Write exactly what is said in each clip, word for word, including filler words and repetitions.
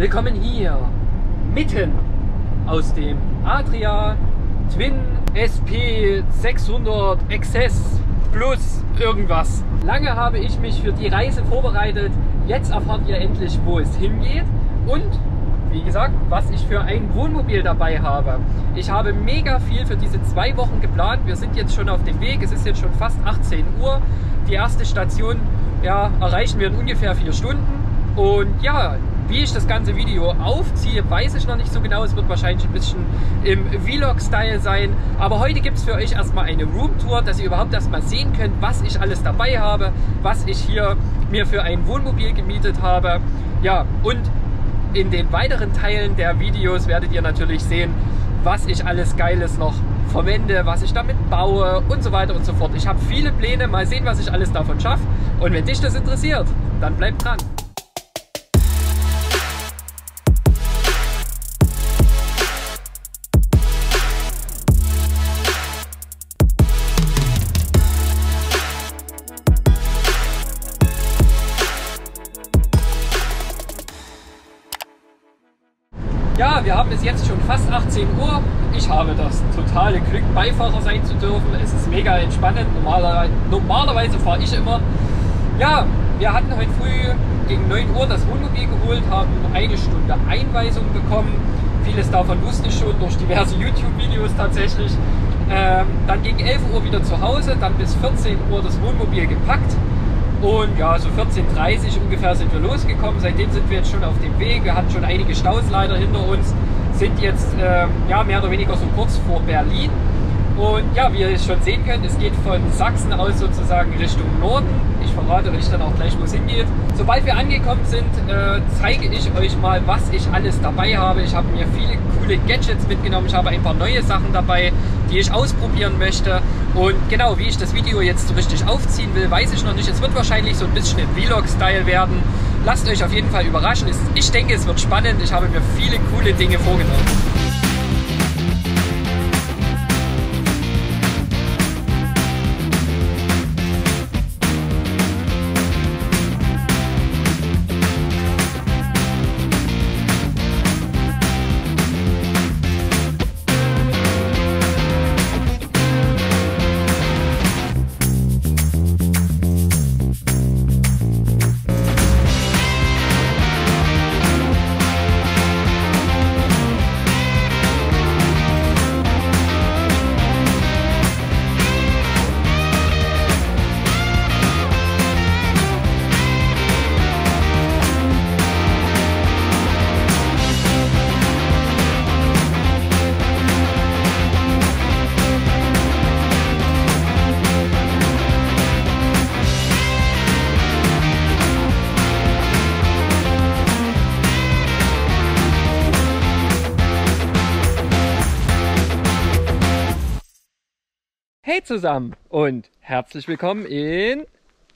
Willkommen hier, mitten aus dem Adria Twin S P sechshundert X S Plus irgendwas. Lange habe ich mich für die Reise vorbereitet. Jetzt erfahrt ihr endlich, wo es hingeht und wie gesagt, was ich für ein Wohnmobil dabei habe. Ich habe mega viel für diese zwei Wochen geplant. Wir sind jetzt schon auf dem Weg. Es ist jetzt schon fast achtzehn Uhr. Die erste Station ja, erreichen wir in ungefähr vier Stunden. Und ja, wie ich das ganze Video aufziehe, weiß ich noch nicht so genau. Es wird wahrscheinlich ein bisschen im Vlog-Style sein. Aber heute gibt es für euch erstmal eine Roomtour, dass ihr überhaupt erstmal sehen könnt, was ich alles dabei habe, was ich hier mir für ein Wohnmobil gemietet habe. Ja, und in den weiteren Teilen der Videos werdet ihr natürlich sehen, was ich alles Geiles noch verwende, was ich damit baue und so weiter und so fort. Ich habe viele Pläne, mal sehen, was ich alles davon schaffe. Und wenn dich das interessiert, dann bleibt dran. Ja, wir haben es jetzt schon fast achtzehn Uhr. Ich habe das totale Glück, Beifahrer sein zu dürfen. Es ist mega entspannend. Normalerweise, normalerweise fahre ich immer. Ja, wir hatten heute früh gegen neun Uhr das Wohnmobil geholt, haben eine Stunde Einweisung bekommen. Vieles davon wusste ich schon durch diverse YouTube-Videos tatsächlich. Ähm, dann gegen elf Uhr wieder zu Hause, dann bis vierzehn Uhr das Wohnmobil gepackt. Und ja, so vierzehn Uhr dreißig ungefähr sind wir losgekommen. Seitdem sind wir jetzt schon auf dem Weg. Wir hatten schon einige Staus leider hinter uns. Sind jetzt ähm, ja, mehr oder weniger so kurz vor Berlin. Und ja, wie ihr schon sehen könnt, es geht von Sachsen aus sozusagen Richtung Norden. Ich verrate euch dann auch gleich, wo es hingeht. Sobald wir angekommen sind, äh, zeige ich euch mal, was ich alles dabei habe. Ich habe mir viele coole Gadgets mitgenommen. Ich habe ein paar neue Sachen dabei, die ich ausprobieren möchte. Und genau, wie ich das Video jetzt so richtig aufziehen will, weiß ich noch nicht. Es wird wahrscheinlich so ein bisschen im Vlog-Style werden. Lasst euch auf jeden Fall überraschen. Ich denke, es wird spannend. Ich habe mir viele coole Dinge vorgenommen. Hey zusammen und herzlich willkommen in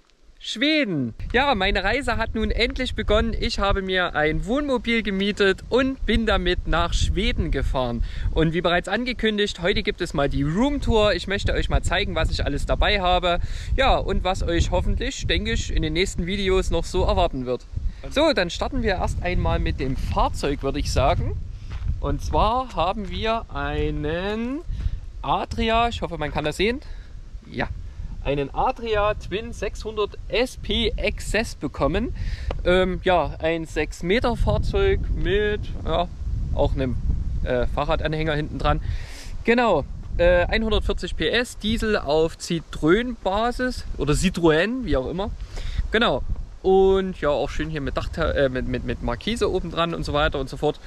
Schweden. Ja, meine Reise hat nun endlich begonnen. Ich habe mir ein Wohnmobil gemietet und bin damit nach Schweden gefahren. Und wie bereits angekündigt, heute gibt es mal die Roomtour. Ich möchte euch mal zeigen, was ich alles dabei habe. Ja, und was euch hoffentlich, denke ich, in den nächsten Videos noch so erwarten wird. So, dann starten wir erst einmal mit dem Fahrzeug, würde ich sagen. Und zwar haben wir einen Adria, ich hoffe, man kann das sehen. Ja, einen Adria Twin sechshundert S P X S bekommen. Ähm, ja, ein sechs Meter Fahrzeug mit ja, auch einem äh, Fahrradanhänger hinten dran. Genau, äh, hundertvierzig P S, Diesel auf Citroën-Basis oder Citroën, wie auch immer. Genau, und ja, auch schön hier mit, Dach, äh, mit, mit, mit Markise oben dran und so weiter und so fort.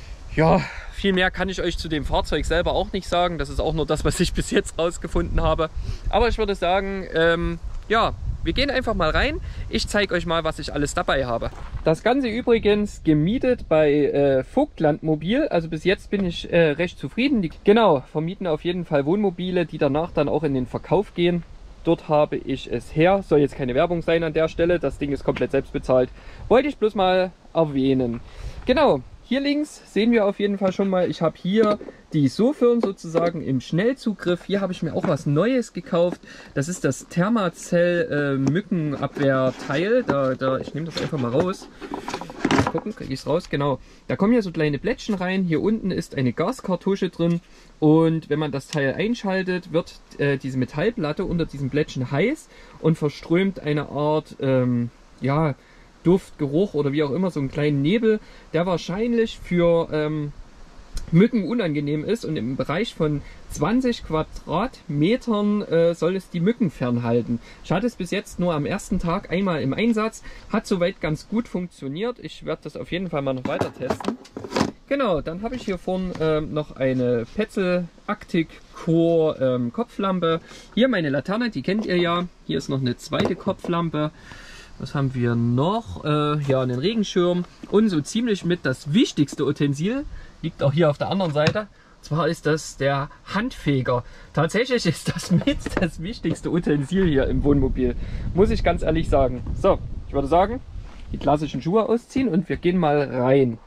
Ja, viel mehr kann ich euch zu dem Fahrzeug selber auch nicht sagen. Das ist auch nur das, was ich bis jetzt rausgefunden habe. Aber ich würde sagen, ähm, ja, wir gehen einfach mal rein. Ich zeige euch mal, was ich alles dabei habe. Das Ganze übrigens gemietet bei äh, Vogtland Mobil. Also bis jetzt bin ich äh, recht zufrieden. Die, genau, vermieten auf jeden Fall Wohnmobile, die danach dann auch in den Verkauf gehen. Dort habe ich es her. Soll jetzt keine Werbung sein an der Stelle. Das Ding ist komplett selbst bezahlt. Wollte ich bloß mal erwähnen. Genau. Hier links sehen wir auf jeden Fall schon mal, ich habe hier die Sofirn sozusagen im Schnellzugriff. Hier habe ich mir auch was Neues gekauft. Das ist das Thermacell äh, Mückenabwehrteil. Da, da, ich nehme das einfach mal raus. gucken, kriege ich es raus, genau. Da kommen ja so kleine Plättchen rein. Hier unten ist eine Gaskartusche drin. Und wenn man das Teil einschaltet, wird äh, diese Metallplatte unter diesem Plättchen heiß und verströmt eine Art, ähm, ja, Duft, Geruch oder wie auch immer, so einen kleinen Nebel, der wahrscheinlich für ähm, Mücken unangenehm ist, und im Bereich von zwanzig Quadratmetern äh, soll es die Mücken fernhalten. Ich hatte es bis jetzt nur am ersten Tag einmal im Einsatz, hat soweit ganz gut funktioniert. Ich werde das auf jeden Fall mal noch weiter testen. Genau, dann habe ich hier vorne ähm, noch eine Petzl Arctic Core ähm, Kopflampe. Hier meine Laterne, die kennt ihr ja. Hier ist noch eine zweite Kopflampe. Was haben wir noch? Äh, ja, einen Regenschirm und so ziemlich mit das wichtigste Utensil liegt auch hier auf der anderen Seite. Und zwar ist das der Handfeger. Tatsächlich ist das mit das wichtigste Utensil hier im Wohnmobil, muss ich ganz ehrlich sagen. So, ich würde sagen, die klassischen Schuhe ausziehen und wir gehen mal rein.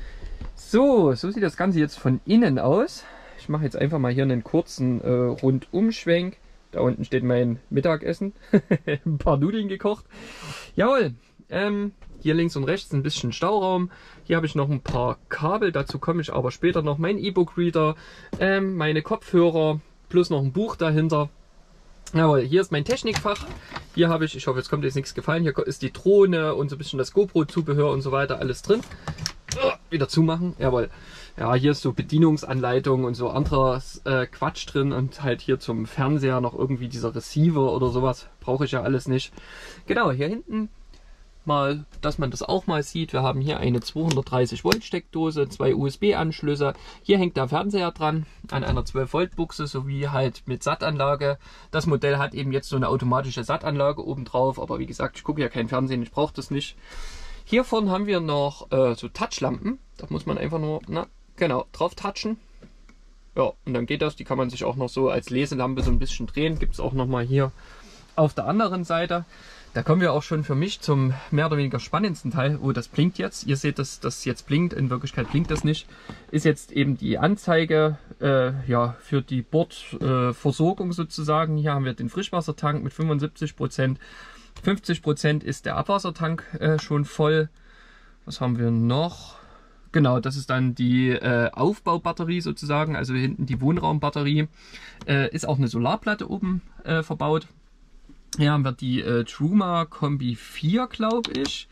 So, so sieht das Ganze jetzt von innen aus. Ich mache jetzt einfach mal hier einen kurzen äh, Rundumschwenk. Da unten steht mein Mittagessen. Ein paar Nudeln gekocht. Jawohl. Ähm, hier links und rechts ein bisschen Stauraum. Hier habe ich noch ein paar Kabel. Dazu komme ich aber später noch. Mein E-Book-Reader, ähm, meine Kopfhörer plus noch ein Buch dahinter. Jawohl, hier ist mein Technikfach. Hier habe ich, ich hoffe, jetzt kommt jetzt nichts gefallen. Hier ist die Drohne und so ein bisschen das GoPro-Zubehör und so weiter. Alles drin. Oh, wieder zumachen. Jawohl. Ja, hier ist so Bedienungsanleitung und so anderer äh, Quatsch drin, und halt hier zum Fernseher noch irgendwie dieser Receiver oder sowas. Brauche ich ja alles nicht. Genau, hier hinten mal, dass man das auch mal sieht. Wir haben hier eine zweihundertdreißig Volt Steckdose, zwei U S B-Anschlüsse. Hier hängt der Fernseher dran an einer zwölf Volt Buchse sowie halt mit Sattanlage. Das Modell hat eben jetzt so eine automatische Sattanlage oben drauf, aber wie gesagt, ich gucke ja kein Fernsehen, ich brauche das nicht. Hier vorne haben wir noch äh, so Touchlampen. Da muss man einfach nur, na, genau, drauf touchen. Ja, und dann geht das. Die kann man sich auch noch so als Leselampe so ein bisschen drehen. Gibt es auch noch mal hier auf der anderen Seite. Da kommen wir auch schon für mich zum mehr oder weniger spannendsten Teil. Oh, das blinkt jetzt. Ihr seht, dass das jetzt blinkt. In Wirklichkeit blinkt das nicht. Ist jetzt eben die Anzeige äh, ja, für die Bordversorgung äh, sozusagen. Hier haben wir den Frischwassertank mit fünfundsiebzig Prozent. fünfzig Prozent ist der Abwassertank äh, schon voll. Was haben wir noch? Genau, das ist dann die äh, Aufbaubatterie sozusagen, also hinten die Wohnraumbatterie. Äh, ist auch eine Solarplatte oben äh, verbaut. Hier haben wir die äh, Truma Kombi vier, glaube ich,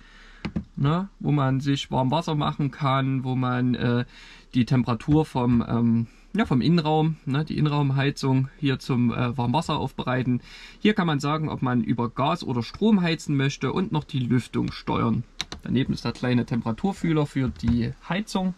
ne, wo man sich warm Wasser machen kann, wo man äh, die Temperatur vom, ähm, ja, vom Innenraum, ne, die Innenraumheizung hier zum äh, Warmwasser aufbereiten. Hier kann man sagen, ob man über Gas oder Strom heizen möchte, und noch die Lüftung steuern. Daneben ist der kleine Temperaturfühler für die Heizung.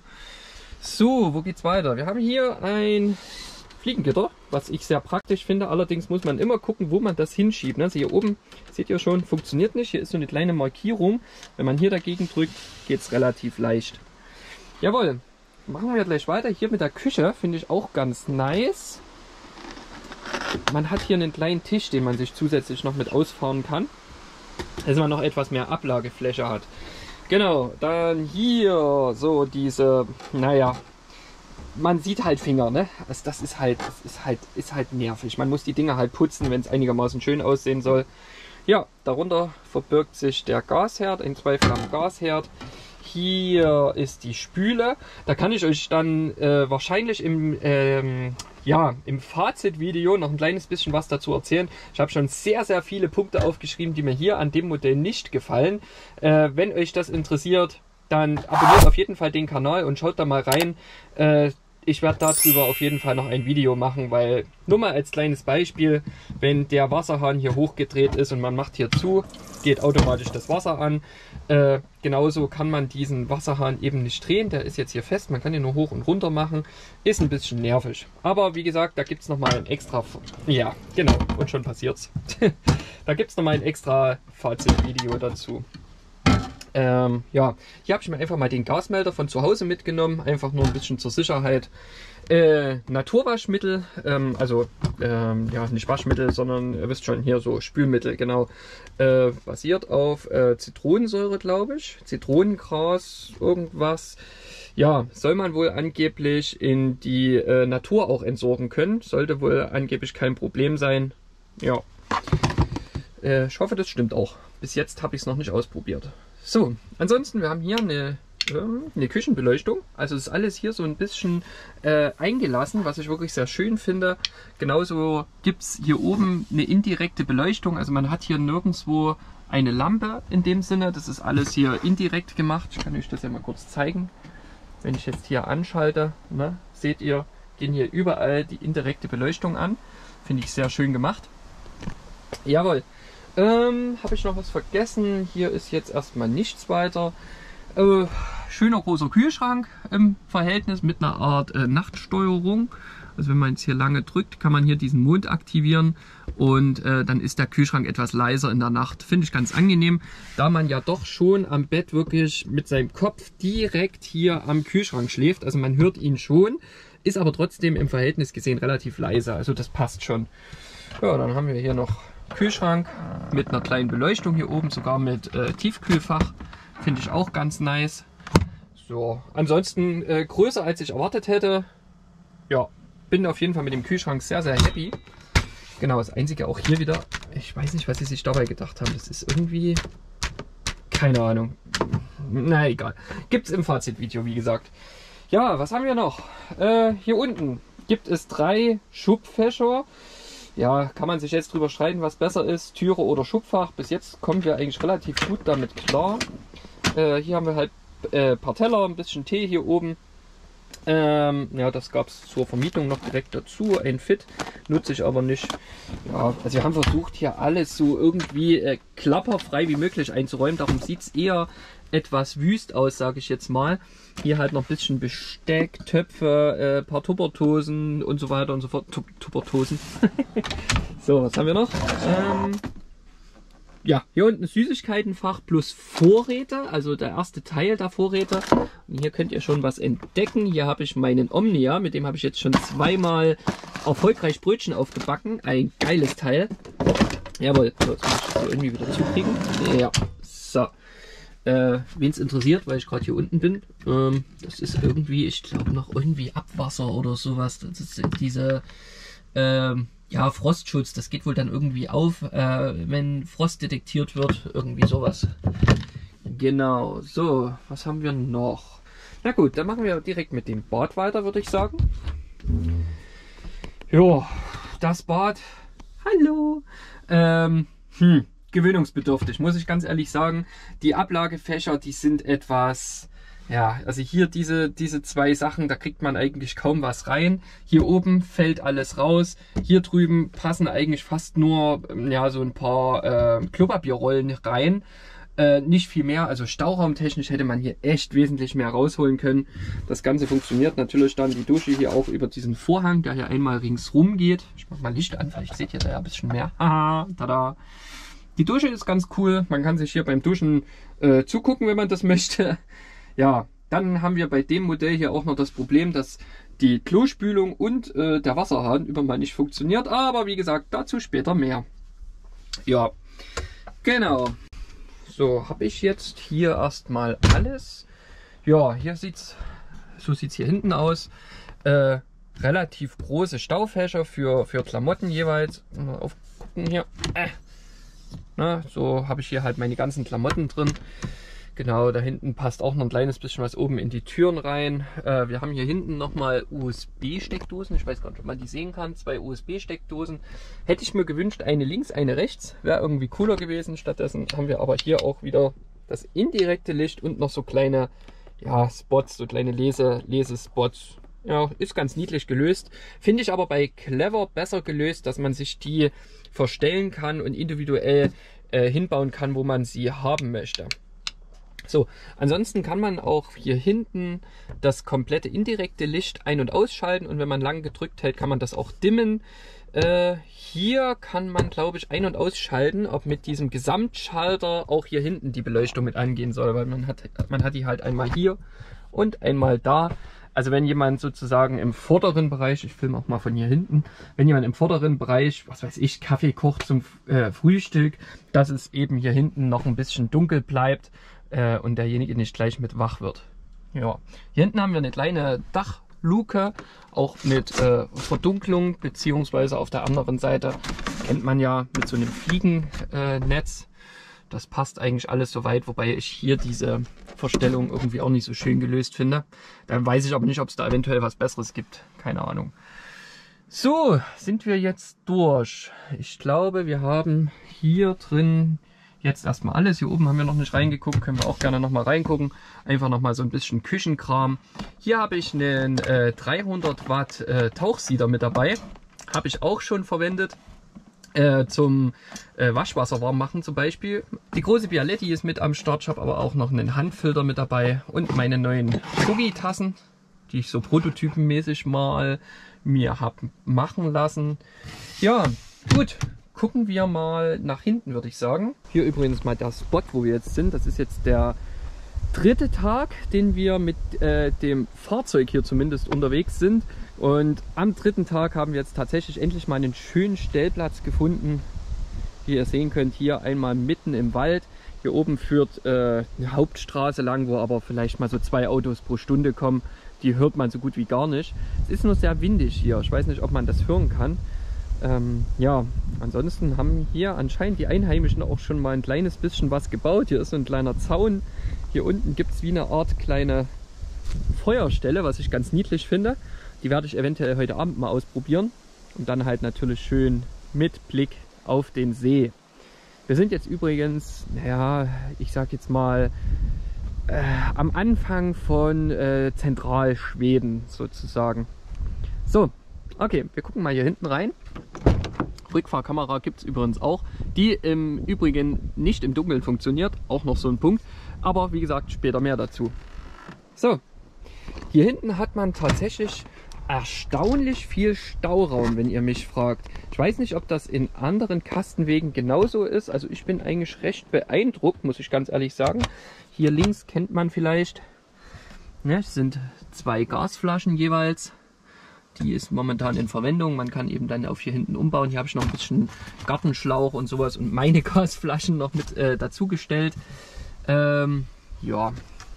So, wo geht's weiter? Wir haben hier ein Fliegengitter, was ich sehr praktisch finde. Allerdings muss man immer gucken, wo man das hinschiebt. Also hier oben, seht ihr schon, funktioniert nicht. Hier ist so eine kleine Markierung. Wenn man hier dagegen drückt, geht es relativ leicht. Jawohl, machen wir gleich weiter. Hier mit der Küche finde ich auch ganz nice. Man hat hier einen kleinen Tisch, den man sich zusätzlich noch mit ausfahren kann, dass man noch etwas mehr Ablagefläche hat. Genau, dann hier so diese, naja, man sieht halt Finger, ne? Also das ist halt, das ist halt, ist halt nervig. Man muss die Dinge halt putzen, wenn es einigermaßen schön aussehen soll. Ja, darunter verbirgt sich der Gasherd, ein zwei Flammen Gasherd. Hier ist die Spüle. Da kann ich euch dann äh, wahrscheinlich im, ähm, ja, im Fazitvideo noch ein kleines bisschen was dazu erzählen. Ich habe schon sehr, sehr viele Punkte aufgeschrieben, die mir hier an dem Modell nicht gefallen. Äh, wenn euch das interessiert, dann abonniert auf jeden Fall den Kanal und schaut da mal rein. Äh, ich werde darüber auf jeden Fall noch ein Video machen, weil nur mal als kleines Beispiel, wenn der Wasserhahn hier hochgedreht ist und man macht hier zu, geht automatisch das Wasser an. Äh, genauso kann man diesen Wasserhahn eben nicht drehen, der ist jetzt hier fest, man kann ihn nur hoch und runter machen, ist ein bisschen nervig. Aber wie gesagt, da gibt es nochmal ein extra, ja genau, und schon passiert's. Da gibt es nochmal ein extra Fazitvideo dazu. Ähm, ja, hier habe ich mir einfach mal den Gasmelder von zu Hause mitgenommen, einfach nur ein bisschen zur Sicherheit. Äh, Naturwaschmittel, ähm, also ähm, ja, nicht Waschmittel, sondern ihr wisst schon, hier so Spülmittel, genau, äh, basiert auf äh, Zitronensäure, glaube ich, Zitronengras, irgendwas. Ja, soll man wohl angeblich in die äh, Natur auch entsorgen können, sollte wohl angeblich kein Problem sein. Ja, äh, ich hoffe, das stimmt auch. Bis jetzt habe ich es noch nicht ausprobiert. So, ansonsten, wir haben hier eine äh, eine Küchenbeleuchtung. Also ist alles hier so ein bisschen äh, eingelassen, was ich wirklich sehr schön finde. Genauso gibt es hier oben eine indirekte Beleuchtung. Also man hat hier nirgendwo eine Lampe in dem Sinne. Das ist alles hier indirekt gemacht. Ich kann euch das ja mal kurz zeigen. Wenn ich jetzt hier anschalte, ne, seht ihr, gehen hier überall die indirekte Beleuchtung an. Finde ich sehr schön gemacht. Jawohl. Ähm, habe ich noch was vergessen? Hier ist jetzt erstmal nichts weiter. Äh, schöner großer Kühlschrank im Verhältnis mit einer Art äh, Nachtsteuerung. Also wenn man jetzt hier lange drückt, kann man hier diesen Mond aktivieren und äh, dann ist der Kühlschrank etwas leiser in der Nacht. Finde ich ganz angenehm, da man ja doch schon am Bett wirklich mit seinem Kopf direkt hier am Kühlschrank schläft. Also man hört ihn schon, ist aber trotzdem im Verhältnis gesehen relativ leise. Also das passt schon. Ja, dann haben wir hier noch Kühlschrank mit einer kleinen Beleuchtung hier oben, sogar mit äh, Tiefkühlfach. Finde ich auch ganz nice. So, ansonsten äh, größer als ich erwartet hätte. Ja, bin auf jeden Fall mit dem Kühlschrank sehr, sehr happy. Genau, das einzige auch hier wieder, ich weiß nicht, was sie sich dabei gedacht haben. Das ist irgendwie, keine Ahnung. Na egal. Gibt es im Fazitvideo, wie gesagt. Ja, was haben wir noch? Äh, hier unten gibt es drei Schubfächer. Ja, kann man sich jetzt drüber streiten, was besser ist, Türe oder Schubfach. Bis jetzt kommen wir eigentlich relativ gut damit klar. Äh, hier haben wir halt äh, ein paar Teller, ein bisschen Tee hier oben. Ähm, ja, das gab es zur Vermietung noch direkt dazu. Ein Fit nutze ich aber nicht. Ja, also wir haben versucht, hier alles so irgendwie äh, klapperfrei wie möglich einzuräumen. Darum sieht es eher etwas wüst aus, sage ich jetzt mal. Hier halt noch ein bisschen Besteck, Töpfe, äh, paar Tupperdosen und so weiter und so fort. Tupperdosen. So, was haben wir noch? Ähm, ja, hier unten Süßigkeitenfach plus Vorräte, also der erste Teil der Vorräte. Und hier könnt ihr schon was entdecken. Hier habe ich meinen Omnia, mit dem habe ich jetzt schon zweimal erfolgreich Brötchen aufgebacken. Ein geiles Teil. Jawohl, so, jetzt muss ich das so irgendwie wieder zukriegen. Ja, so. Äh, wen es interessiert, weil ich gerade hier unten bin, ähm, das ist irgendwie, ich glaube noch irgendwie Abwasser oder sowas. Das ist diese, ähm, ja, Frostschutz, das geht wohl dann irgendwie auf, äh, wenn Frost detektiert wird, irgendwie sowas. Genau, so, was haben wir noch? Na gut, dann machen wir direkt mit dem Bad weiter, würde ich sagen. Jo, das Bad, hallo, ähm, hm. gewöhnungsbedürftig, muss ich ganz ehrlich sagen. Die Ablagefächer, die sind etwas, ja, also hier diese, diese zwei Sachen, da kriegt man eigentlich kaum was rein. Hier oben fällt alles raus. Hier drüben passen eigentlich fast nur, ja, so ein paar äh, Klopapierrollen rein. Äh, nicht viel mehr, also stauraumtechnisch hätte man hier echt wesentlich mehr rausholen können. Das Ganze funktioniert natürlich dann, die Dusche hier auch über diesen Vorhang, der hier einmal ringsrum geht. Ich mach mal Licht an, vielleicht seht ihr da ja ein bisschen mehr. Haha, tada. Die Dusche ist ganz cool, man kann sich hier beim Duschen äh, zugucken, wenn man das möchte. Ja, dann haben wir bei dem Modell hier auch noch das Problem, dass die Klospülung und äh, der Wasserhahn über mal nicht funktioniert. Aber wie gesagt, dazu später mehr. Ja, genau. So, habe ich jetzt hier erstmal alles. Ja, hier sieht's, so sieht es hier hinten aus. Äh, relativ große Staufächer für, für Klamotten jeweils. Mal aufgucken hier. Äh. Na, so habe ich hier halt meine ganzen Klamotten drin. Genau, da hinten passt auch noch ein kleines bisschen was oben in die Türen rein. Äh, wir haben hier hinten nochmal U S B-Steckdosen. Ich weiß gar nicht, ob man die sehen kann. Zwei U S B-Steckdosen. Hätte ich mir gewünscht, eine links, eine rechts. Wäre irgendwie cooler gewesen. Stattdessen haben wir aber hier auch wieder das indirekte Licht und noch so kleine, ja, Spots, so kleine Lese, Lesespots. Ja, ist ganz niedlich gelöst. Finde ich aber bei Clever besser gelöst, dass man sich die verstellen kann und individuell äh, hinbauen kann, wo man sie haben möchte. So, ansonsten kann man auch hier hinten das komplette indirekte Licht ein- und ausschalten und wenn man lang gedrückt hält, kann man das auch dimmen. Äh, hier kann man, glaube ich, ein- und ausschalten, ob mit diesem Gesamtschalter auch hier hinten die Beleuchtung mit angehen soll, weil man hat, man hat die halt einmal hier und einmal da. Also wenn jemand sozusagen im vorderen Bereich, ich filme auch mal von hier hinten, wenn jemand im vorderen Bereich, was weiß ich, Kaffee kocht zum äh, Frühstück, dass es eben hier hinten noch ein bisschen dunkel bleibt äh, und derjenige nicht gleich mit wach wird. Ja, hier hinten haben wir eine kleine Dachluke, auch mit äh, Verdunklung, beziehungsweise auf der anderen Seite kennt man ja mit so einem Fliegennetz. Das passt eigentlich alles soweit, wobei ich hier diese Verstellung irgendwie auch nicht so schön gelöst finde. Dann weiß ich aber nicht, ob es da eventuell was Besseres gibt. Keine Ahnung. So, sind wir jetzt durch. Ich glaube, wir haben hier drin jetzt erstmal alles. Hier oben haben wir noch nicht reingeguckt, können wir auch gerne noch mal reingucken. Einfach noch mal so ein bisschen Küchenkram. Hier habe ich einen äh, dreihundert Watt äh, Tauchsieder mit dabei. Habe ich auch schon verwendet. Äh, zum äh, Waschwasser warm machen zum Beispiel. Die große Bialetti ist mit am Start. Ich habe aber auch noch einen Handfilter mit dabei und meine neuen Boogie-Tassen, die ich so prototypenmäßig mal mir habe machen lassen. Ja, gut. Gucken wir mal nach hinten, würde ich sagen. Hier übrigens mal der Spot, wo wir jetzt sind. Das ist jetzt der dritte Tag, den wir mit äh, dem Fahrzeug hier zumindest unterwegs sind. Und am dritten Tag haben wir jetzt tatsächlich endlich mal einen schönen Stellplatz gefunden. Wie ihr sehen könnt, hier einmal mitten im Wald. Hier oben führt äh, eine Hauptstraße lang, wo aber vielleicht mal so zwei Autos pro Stunde kommen. Die hört man so gut wie gar nicht. Es ist nur sehr windig hier. Ich weiß nicht, ob man das hören kann. Ähm, ja, ansonsten haben hier anscheinend die Einheimischen auch schon mal ein kleines bisschen was gebaut. Hier ist so ein kleiner Zaun. Hier unten gibt es wie eine Art kleine Feuerstelle, was ich ganz niedlich finde. Die werde ich eventuell heute Abend mal ausprobieren. Und dann halt natürlich schön mit Blick auf den See. Wir sind jetzt übrigens, naja, ich sag jetzt mal, äh, am Anfang von äh, Zentralschweden sozusagen. So, okay, wir gucken mal hier hinten rein. Rückfahrkamera gibt es übrigens auch, die im Übrigen nicht im Dunkeln funktioniert, auch noch so ein Punkt, aber wie gesagt, später mehr dazu. So, hier hinten hat man tatsächlich erstaunlich viel Stauraum, wenn ihr mich fragt. Ich weiß nicht, ob das in anderen Kastenwegen genauso ist, also ich bin eigentlich recht beeindruckt, muss ich ganz ehrlich sagen. Hier links kennt man vielleicht, ne, es sind zwei Gasflaschen jeweils. Die ist momentan in Verwendung. Man kann eben dann auf hier hinten umbauen. Hier habe ich noch ein bisschen Gartenschlauch und sowas und meine Gasflaschen noch mit äh, dazugestellt. Ähm, ja.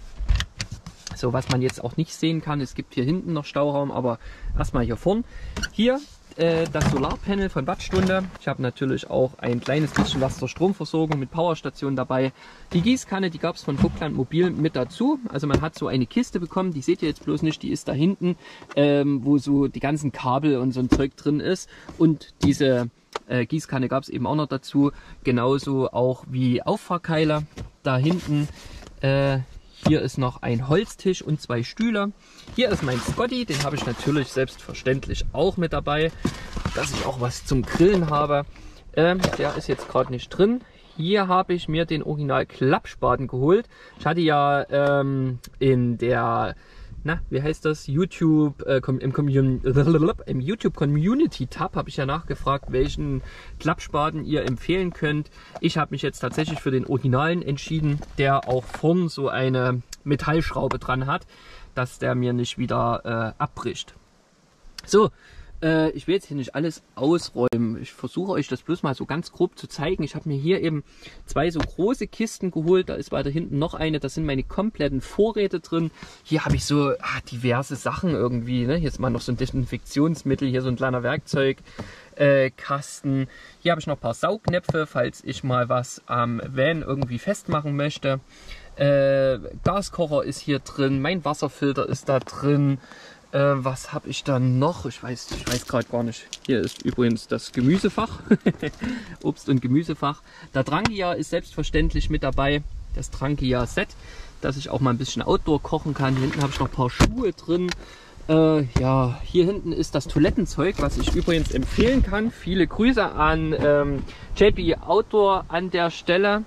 So, was man jetzt auch nicht sehen kann, es gibt hier hinten noch Stauraum, aber erstmal hier vorn. Hier äh, das Solarpanel von Wattstunde. Ich habe natürlich auch ein kleines bisschen was zur Stromversorgung mit Powerstation dabei. Die Gießkanne, die gab es von Vogtland Mobil mit dazu. Also man hat so eine Kiste bekommen, die seht ihr jetzt bloß nicht, die ist da hinten, ähm, wo so die ganzen Kabel und so ein Zeug drin ist. Und diese äh, Gießkanne gab es eben auch noch dazu. Genauso auch wie Auffahrkeiler da hinten. Äh, Hier ist noch ein Holztisch und zwei Stühle. Hier ist mein Scotty, den habe ich natürlich selbstverständlich auch mit dabei, dass ich auch was zum Grillen habe. Ähm, der ist jetzt gerade nicht drin. Hier habe ich mir den Original Klappspaten geholt. Ich hatte ja ähm, in der, na, wie heißt das, YouTube, äh, im, Commun im YouTube Community Tab habe ich ja nachgefragt, welchen Klappspaten ihr empfehlen könnt. Ich habe mich jetzt tatsächlich für den Originalen entschieden, der auch vorn so eine Metallschraube dran hat, dass der mir nicht wieder äh, abbricht. So, äh, ich will jetzt hier nicht alles ausräumen. Ich versuche euch das bloß mal so ganz grob zu zeigen. Ich habe mir hier eben zwei so große Kisten geholt. Da ist weiter hinten noch eine. Da sind meine kompletten Vorräte drin. Hier habe ich so ah, diverse Sachen irgendwie. Ne? Hier ist mal noch so ein Desinfektionsmittel. Hier so ein kleiner Werkzeugkasten. Äh, hier habe ich noch ein paar Saugnäpfe, falls ich mal was am Van irgendwie festmachen möchte. Äh, Gaskocher ist hier drin. Mein Wasserfilter ist da drin. Äh, was habe ich da noch? Ich weiß, ich weiß gerade gar nicht. Hier ist übrigens das Gemüsefach. Obst- und Gemüsefach. Der Trangia ist selbstverständlich mit dabei. Das Trangia-Set, dass ich auch mal ein bisschen Outdoor kochen kann. Hier hinten habe ich noch ein paar Schuhe drin. Äh, ja, hier hinten ist das Toilettenzeug, was ich übrigens empfehlen kann. Viele Grüße an ähm, J P Outdoor an der Stelle.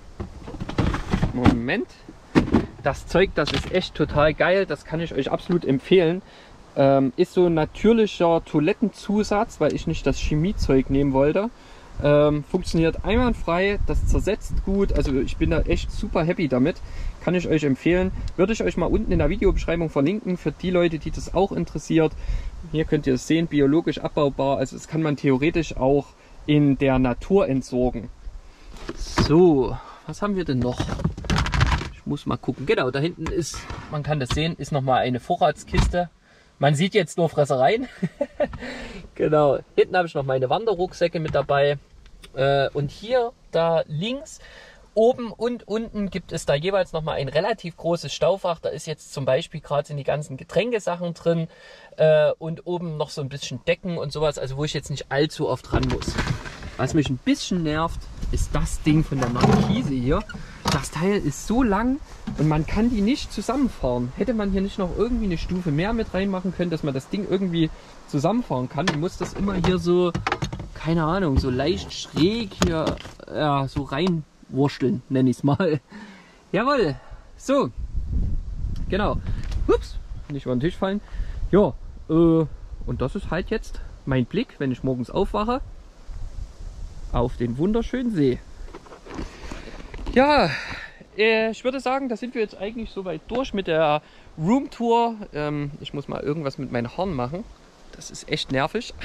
Moment. Das Zeug, das ist echt total geil. Das kann ich euch absolut empfehlen. Ähm, ist so ein natürlicher Toilettenzusatz, weil ich nicht das Chemiezeug nehmen wollte. Ähm, funktioniert einwandfrei, das zersetzt gut, also ich bin da echt super happy damit. Kann ich euch empfehlen. Würde ich euch mal unten in der Videobeschreibung verlinken, für die Leute, die das auch interessiert. Hier könnt ihr es sehen, biologisch abbaubar, also das kann man theoretisch auch in der Natur entsorgen. So, was haben wir denn noch? Ich muss mal gucken. Genau, da hinten ist, man kann das sehen, ist nochmal eine Vorratskiste. Man sieht jetzt nur Fressereien. Genau, hinten habe ich noch meine Wanderrucksäcke mit dabei. Äh, und hier, da links, Oben und unten gibt es da jeweils nochmal ein relativ großes Staufach. Da ist jetzt zum Beispiel gerade sind die ganzen Getränkesachen drin äh, und oben noch so ein bisschen Decken und sowas, also wo ich jetzt nicht allzu oft ran muss. Was mich ein bisschen nervt, ist das Ding von der Markise hier. Das Teil ist so lang und man kann die nicht zusammenfahren. Hätte man hier nicht noch irgendwie eine Stufe mehr mit reinmachen können, dass man das Ding irgendwie zusammenfahren kann. Man muss das immer hier so, keine Ahnung, so leicht schräg hier ja, so reinwursteln, nenne ich es mal. Jawohl, so, genau. Ups, nicht über den Tisch fallen. Ja, äh, und das ist halt jetzt mein Blick, wenn ich morgens aufwache, auf den wunderschönen See. Ja, äh, ich würde sagen, da sind wir jetzt eigentlich soweit durch mit der Roomtour. Ähm, ich muss mal irgendwas mit meinen Haaren machen. Das ist echt nervig.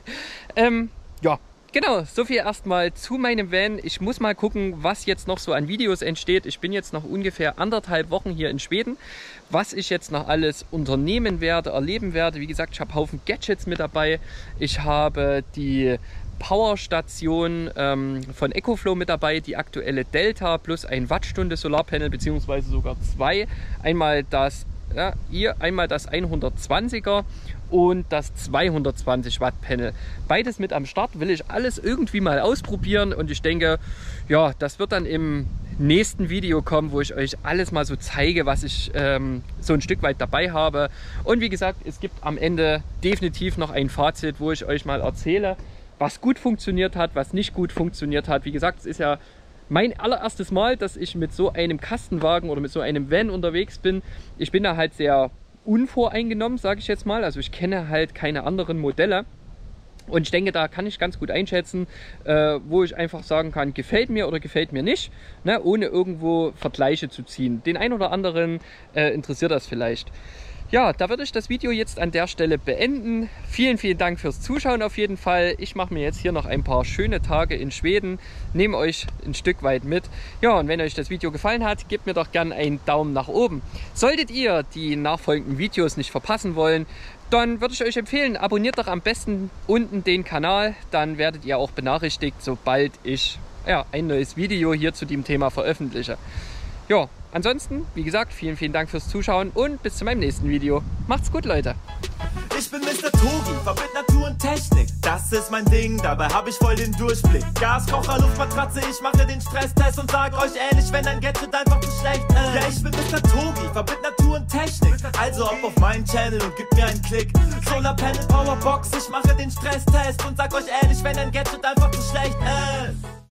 ähm, ja, genau, so viel erstmal zu meinem Van. Ich muss mal gucken, was jetzt noch so an Videos entsteht. Ich bin jetzt noch ungefähr anderthalb Wochen hier in Schweden. Was ich jetzt noch alles unternehmen werde, erleben werde. Wie gesagt, ich habe Haufen Gadgets mit dabei. Ich habe die Powerstation ähm, von EcoFlow mit dabei, die aktuelle Delta plus ein Wattstunde Solarpanel, beziehungsweise sogar zwei. Einmal das, ja, hier, einmal das hundertzwanziger und das zweihundertzwanzig Watt Panel. Beides mit am Start, will ich alles irgendwie mal ausprobieren und ich denke, ja, das wird dann im nächsten Video kommen, wo ich euch alles mal so zeige, was ich ähm, so ein Stück weit dabei habe. Und wie gesagt, es gibt am Ende definitiv noch ein Fazit, wo ich euch mal erzähle, was gut funktioniert hat, was nicht gut funktioniert hat. Wie gesagt, es ist ja mein allererstes Mal, dass ich mit so einem Kastenwagen oder mit so einem Van unterwegs bin. Ich bin da halt sehr unvoreingenommen, sage ich jetzt mal. Also ich kenne halt keine anderen Modelle. Und ich denke, da kann ich ganz gut einschätzen, äh, wo ich einfach sagen kann, gefällt mir oder gefällt mir nicht, ne, ohne irgendwo Vergleiche zu ziehen. Den einen oder anderen äh, interessiert das vielleicht. Ja, da würde ich das Video jetzt an der Stelle beenden. Vielen, vielen Dank fürs Zuschauen auf jeden Fall. Ich mache mir jetzt hier noch ein paar schöne Tage in Schweden, nehme euch ein Stück weit mit. Ja, und wenn euch das Video gefallen hat, gebt mir doch gerne einen Daumen nach oben. Solltet ihr die nachfolgenden Videos nicht verpassen wollen, dann würde ich euch empfehlen, abonniert doch am besten unten den Kanal. Dann werdet ihr auch benachrichtigt, sobald ich ja, ein neues Video hier zu dem Thema veröffentliche. Ja, ansonsten, wie gesagt, vielen, vielen Dank fürs Zuschauen und bis zu meinem nächsten Video. Macht's gut, Leute. Ich bin Mister Togi, verbind Natur und Technik. Das ist mein Ding, dabei hab ich voll den Durchblick. Gaskocher, Luftmatratze, ich mache den Stresstest und sag euch ehrlich, wenn dein Gadget einfach zu schlecht ist. Ja, ich bin Mister Togi, verbind Natur und Technik. Also ab auf meinen Channel und gib mir einen Klick. Solarpanel, Powerbox, ich mache den Stresstest und sag euch ehrlich, wenn dein Gadget einfach zu schlecht ist.